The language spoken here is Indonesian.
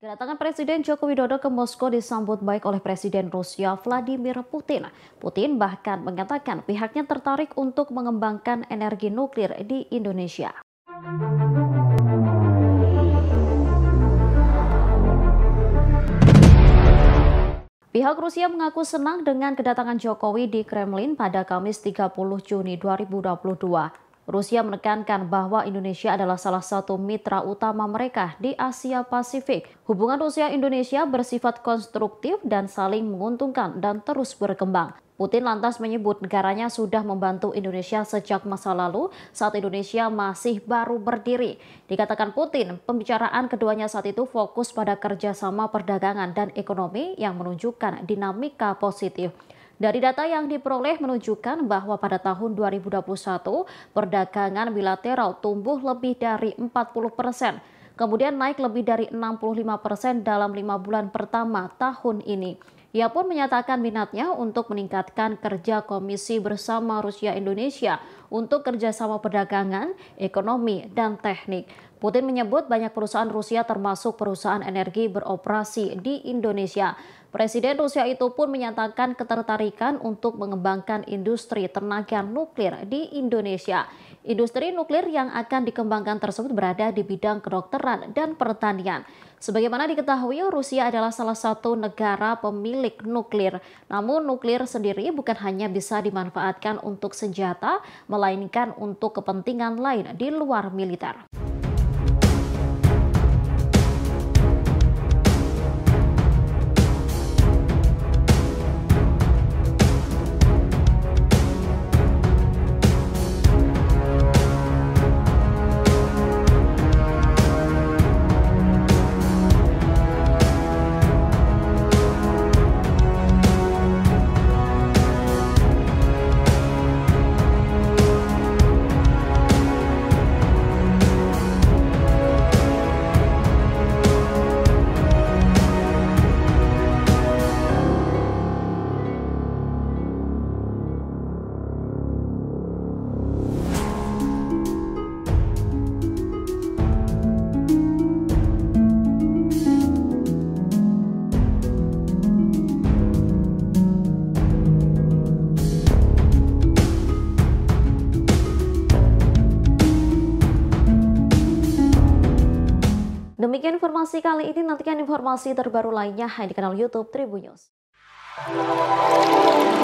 Kedatangan Presiden Joko Widodo ke Moskow disambut baik oleh Presiden Rusia Vladimir Putin. Putin bahkan mengatakan pihaknya tertarik untuk mengembangkan energi nuklir di Indonesia. Pihak Rusia mengaku senang dengan kedatangan Jokowi di Kremlin pada Kamis 30 Juni 2022. Rusia menekankan bahwa Indonesia adalah salah satu mitra utama mereka di Asia Pasifik. Hubungan Rusia-Indonesia bersifat konstruktif dan saling menguntungkan dan terus berkembang. Putin lantas menyebut negaranya sudah membantu Indonesia sejak masa lalu saat Indonesia masih baru berdiri. Dikatakan Putin, pembicaraan keduanya saat itu fokus pada kerjasama perdagangan dan ekonomi yang menunjukkan dinamika positif. Dari data yang diperoleh menunjukkan bahwa pada tahun 2021, perdagangan bilateral tumbuh lebih dari 40%, kemudian naik lebih dari 65% dalam 5 bulan pertama tahun ini. Ia pun menyatakan minatnya untuk meningkatkan kerja komisi bersama Rusia-Indonesia untuk kerjasama perdagangan, ekonomi, dan teknik. Putin menyebut banyak perusahaan Rusia termasuk perusahaan energi beroperasi di Indonesia. Presiden Rusia itu pun menyatakan ketertarikan untuk mengembangkan industri tenaga nuklir di Indonesia. Industri nuklir yang akan dikembangkan tersebut berada di bidang kedokteran dan pertanian. Sebagaimana diketahui, Rusia adalah salah satu negara pemilik nuklir. Namun nuklir sendiri bukan hanya bisa dimanfaatkan untuk senjata, melainkan untuk kepentingan lain di luar militer. Demikian informasi kali ini, nantikan informasi terbaru lainnya di kanal YouTube Tribun News.